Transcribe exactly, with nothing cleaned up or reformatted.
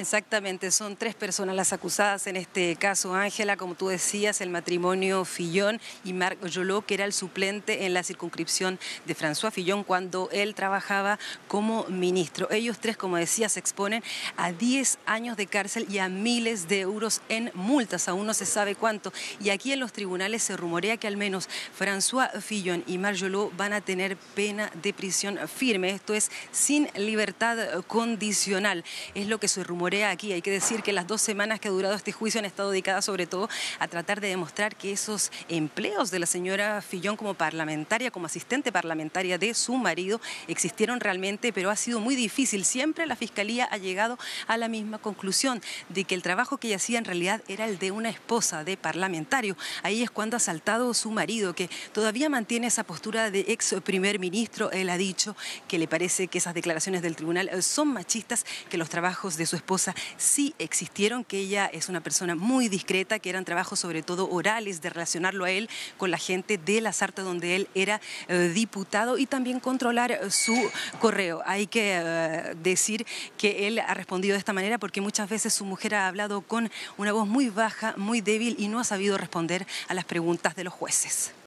Exactamente, son tres personas las acusadas en este caso, Ángela, como tú decías, el matrimonio Fillon y Marc Jolot, que era el suplente en la circunscripción de François Fillon cuando él trabajaba como ministro. Ellos tres, como decías, se exponen a diez años de cárcel y a miles de euros en multas, aún no se sabe cuánto. Y aquí en los tribunales se rumorea que al menos François Fillon y Marc Jolot van a tener pena de prisión firme, esto es sin libertad condicional, es lo que se rumorea aquí. Hay que decir que las dos semanas que ha durado este juicio han estado dedicadas sobre todo a tratar de demostrar que esos empleos de la señora Fillon como parlamentaria, como asistente parlamentaria de su marido, existieron realmente, pero ha sido muy difícil. Siempre la Fiscalía ha llegado a la misma conclusión, de que el trabajo que ella hacía en realidad era el de una esposa de parlamentario. Ahí es cuando ha saltado su marido, que todavía mantiene esa postura de ex primer ministro. Él ha dicho que le parece que esas declaraciones del tribunal son machistas, que los trabajos de su esposa sí existieron, que ella es una persona muy discreta, que eran trabajos sobre todo orales, de relacionarlo a él con la gente de la Sarthe donde él era eh, diputado, y también controlar eh, su correo. Hay que eh, decir que él ha respondido de esta manera porque muchas veces su mujer ha hablado con una voz muy baja, muy débil, y no ha sabido responder a las preguntas de los jueces.